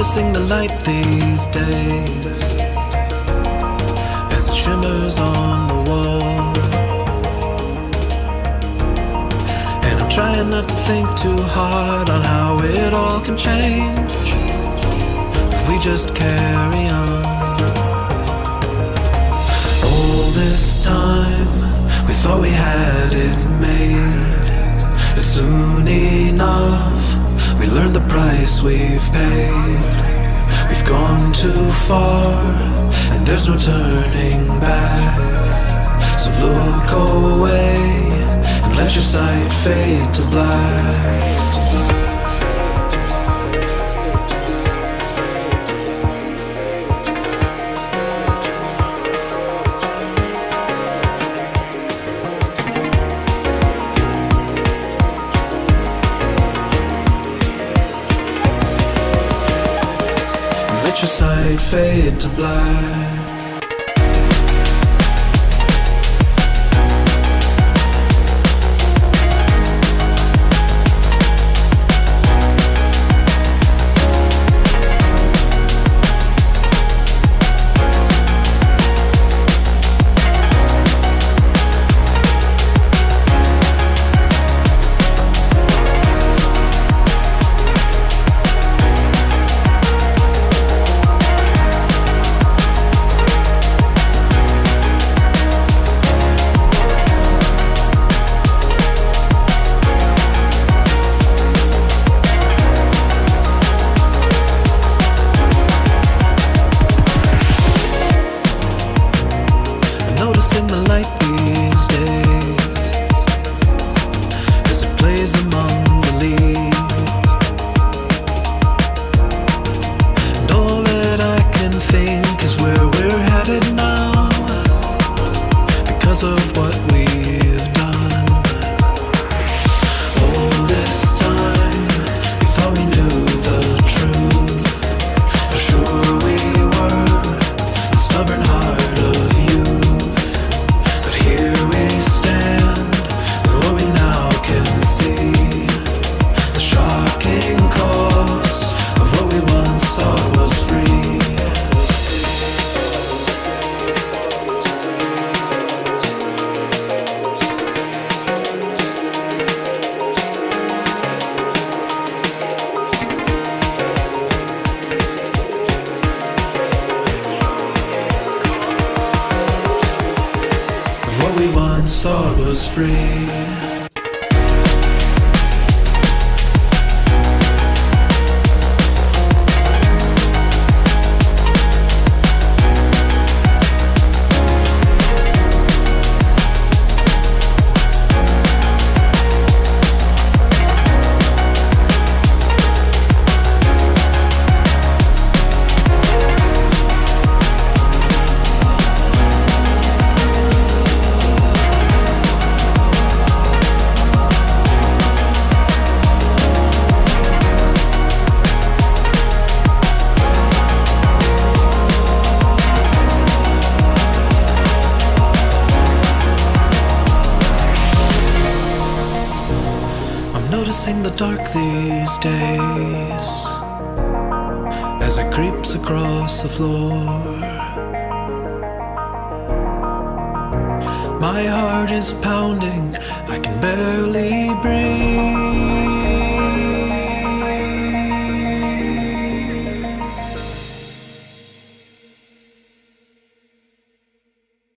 noticing the light these days as it shimmers on the wall. And I'm trying not to think too hard on how it all can change if we just carry on. All this time we thought we had it made, but soon enough we learned the price we've paid. We've gone too far and there's no turning back. So look away and let your sight fade to black. Let your sight fade to black. Noticing the light these days as it plays among the leaves. And all that I can think is where we're headed now, because of what we've done. All this time we thought we knew the truth, how sure we were, the stubborn heart of youth. Here we stand with what we now can see, the shocking cost of what we once thought was free. What we once thought was free. Noticing the dark these days as it creeps across the floor. My heart is pounding, I can barely breathe.